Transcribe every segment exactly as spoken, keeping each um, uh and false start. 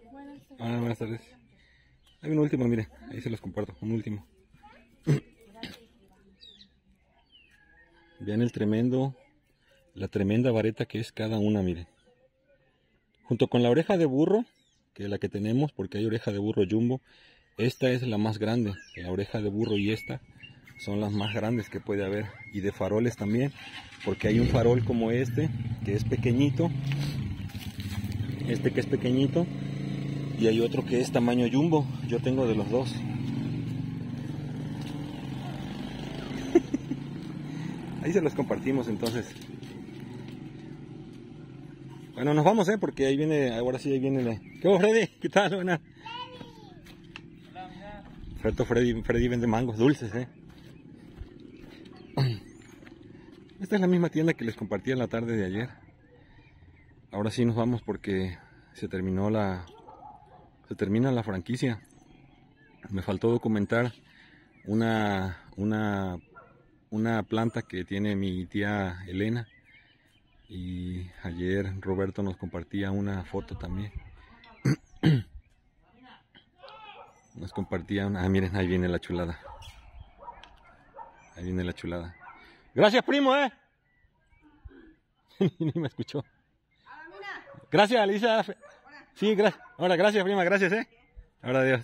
Ah, buenas tardes. Hay un último, mire, ahí se los comparto, un último. Vean el tremendo, la tremenda vareta que es cada una, miren. Junto con la oreja de burro, que es la que tenemos, porque hay oreja de burro jumbo, esta es la más grande. La oreja de burro y esta son las más grandes que puede haber. Y de faroles también, porque hay un farol como este, que es pequeñito. Este que es pequeñito. Y hay otro que es tamaño jumbo. Yo tengo de los dos. Ahí se los compartimos entonces. Bueno, nos vamos, eh, porque ahí viene, ahora sí, ahí viene la... ¿Qué hubo, Freddy? ¿Qué tal? Buena. Cierto, Freddy, Freddy vende mangos dulces, eh. Esta es la misma tienda que les compartí en la tarde de ayer. Ahora sí nos vamos porque se terminó la... Se termina la franquicia. Me faltó documentar una, una, una planta que tiene mi tía Elena. Y ayer Roberto nos compartía una foto también. Nos compartía una... Ah, miren, ahí viene la chulada. Ahí viene la chulada. Gracias, primo, eh. Ni me escuchó. Gracias, Lisa. Sí, gracias. Ahora, gracias, prima, gracias, eh. Ahora, adiós.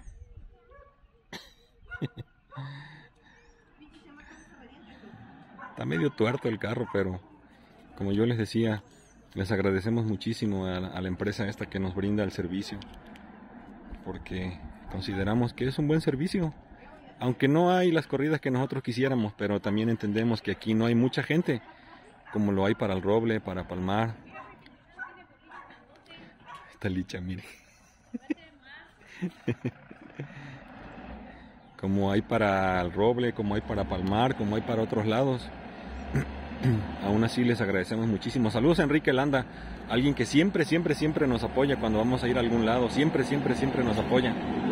Está medio tuerto el carro, pero como yo les decía, les agradecemos muchísimo a la, a la empresa esta que nos brinda el servicio, porque consideramos que es un buen servicio, aunque no hay las corridas que nosotros quisiéramos, pero también entendemos que aquí no hay mucha gente, como lo hay para el Roble, para Palmar. Esta licha, mire. Como hay para el Roble, como hay para Palmar, como hay para otros lados. Aún así les agradecemos muchísimo. Saludos a Enrique Landa, alguien que siempre, siempre, siempre nos apoya cuando vamos a ir a algún lado. Siempre, siempre, siempre nos apoya.